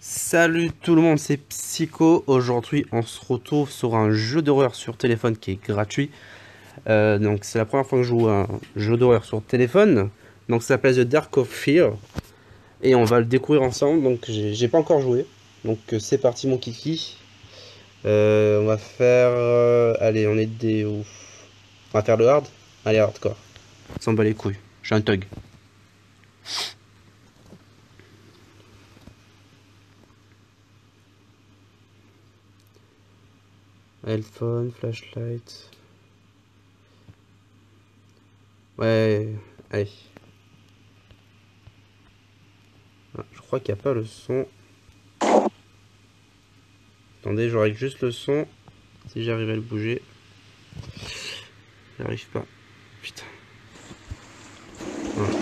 Salut tout le monde, c'est Psycho. Aujourd'hui, on se retrouve sur un jeu d'horreur sur téléphone qui est gratuit. Donc, c'est la première fois que je joue à un jeu d'horreur sur téléphone. Donc, ça s'appelle The Dark of Fear. Et on va le découvrir ensemble. Donc, j'ai pas encore joué. Donc, c'est parti, mon kiki. On va faire. Allez, on est des ouf. On va faire le hard. Allez, hardcore. On s'en bat les couilles. Je suis un thug. Headphone, flashlight. Ouais, allez. Ah, je crois qu'il n'y a pas le son. Attendez, je règle juste le son. Si j'arrive à le bouger. J'arrive pas. Putain. Voilà.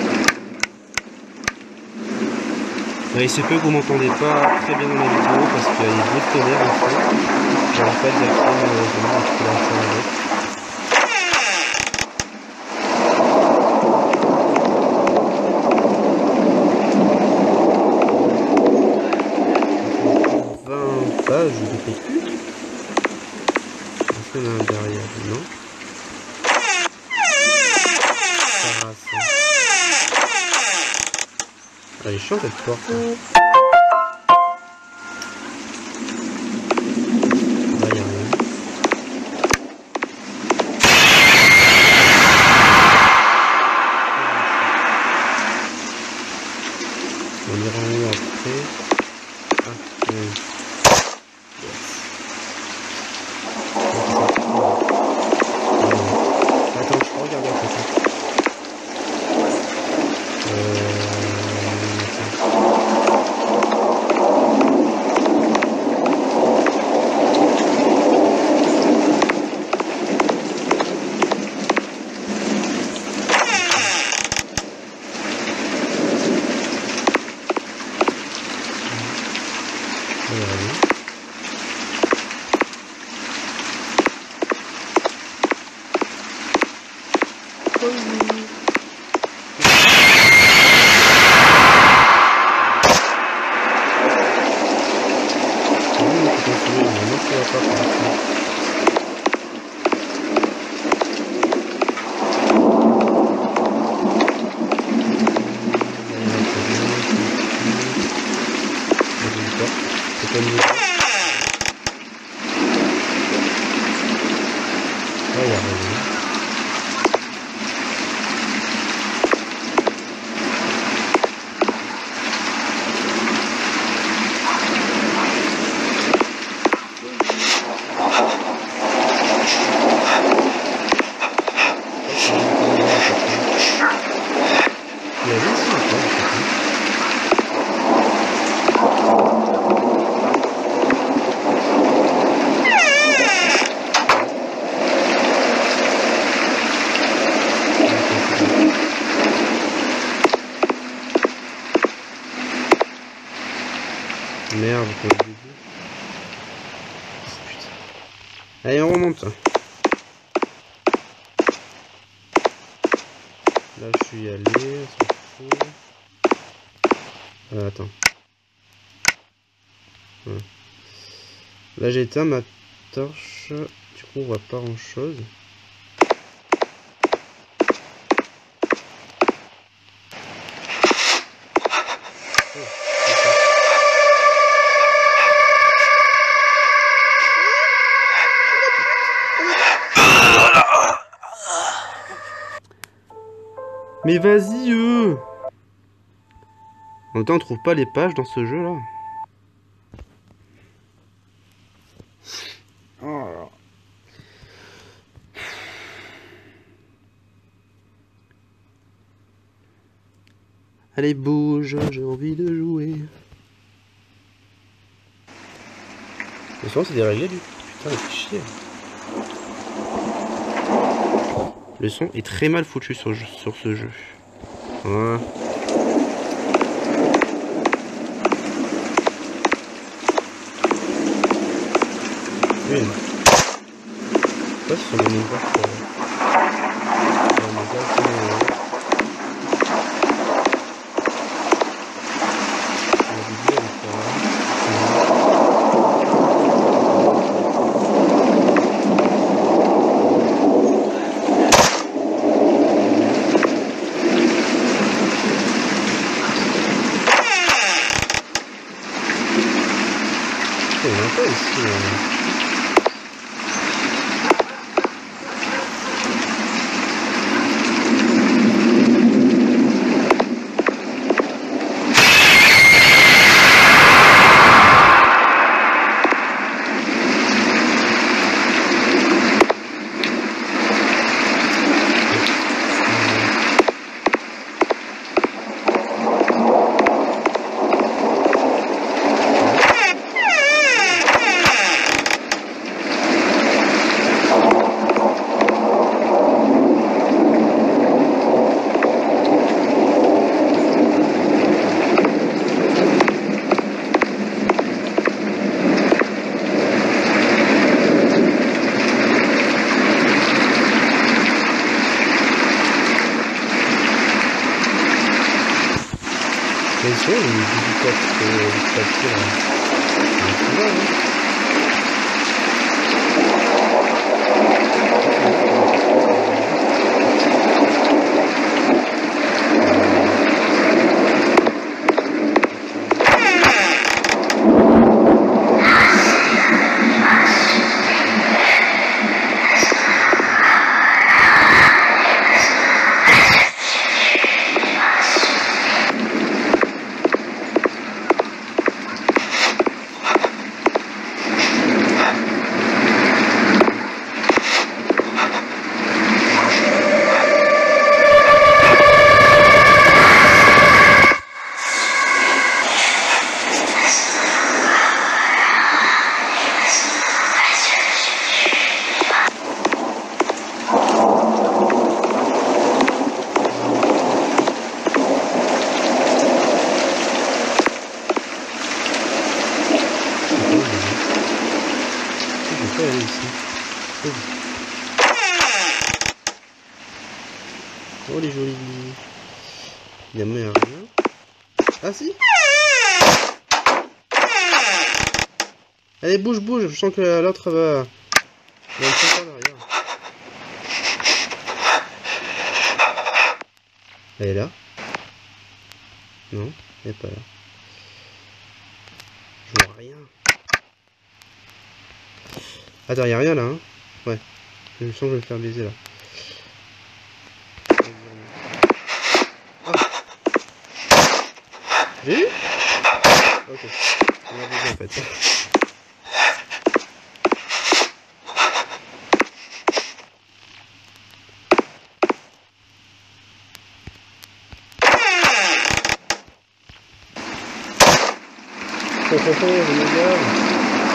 Ouais, il se peut que vous m'entendez pas très bien dans la vidéo parce qu'il y a des bruits de tonnerre en fond. J'arrive pas exactement à couper la fin avec. Pages de PQ. Est-ce qu'on a un derrière? Non. Elle est chiante cette porte. Là, il y a rien. On ira en haut après. Ah, oui. Attends, je peux regarder après ça. Merde, comme je l'ai dit. Putain. Allez, on remonte. Là, je suis allé, on s'en fout. Attends. Voilà. Là, j'ai éteint ma torche. Du coup, on voit pas grand chose. Mais vas-y, En même temps, on trouve pas les pages dans ce jeu là. Oh. Allez, bouge, j'ai envie de jouer. Le son c'est déréglé lui. Putain, il fait chier. Le son est très mal foutu sur ce jeu. Voilà. Une. Ça, ce sont des niveaux Il y en a pas ici. Mais c'est les 18 papiers là. Aller ici. Oh les jolis. Il y a rien. Ah si. Allez bouge bouge. Je sens que l'autre va. Il va me faire en arrière. Elle est là. Non, elle est pas là. Je vois rien. Attends, y'a rien là, hein? Ouais. Je sens que je vais me faire baiser là. Ah. J'ai eu? Ok. On a baisé en fait. Je me garde.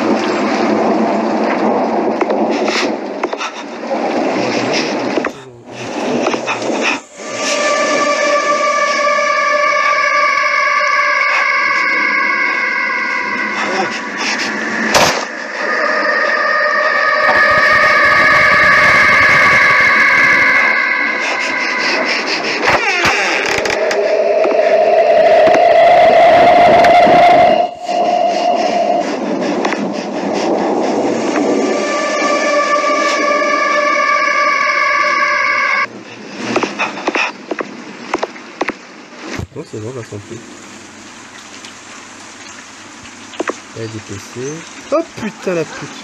Non, c'est bon, on va s'en plus. Elle est dépecée. Oh putain la pute.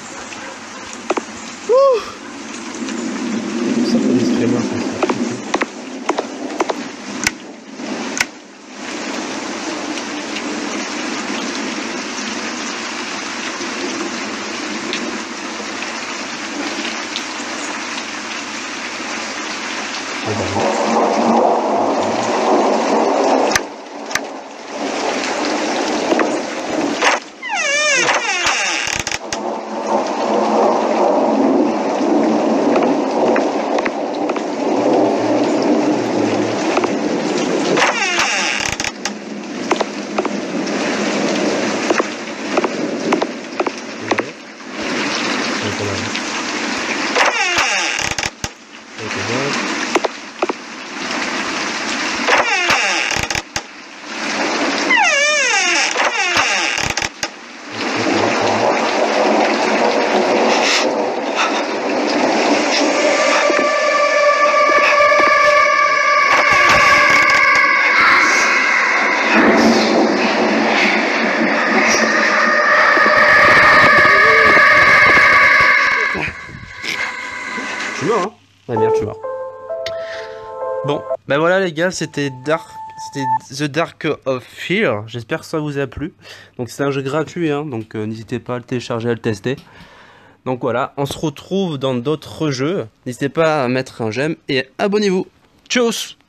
Ouh. Ça fait des screamers comme ça. Tu meurs, hein? Ouais, merde, tu meurs. Bon, ben voilà les gars, c'était The Dark of Fear. J'espère que ça vous a plu. Donc c'est un jeu gratuit, hein, donc n'hésitez pas à le télécharger, à le tester. Donc voilà, on se retrouve dans d'autres jeux. N'hésitez pas à mettre un j'aime et abonnez-vous. Tchuss!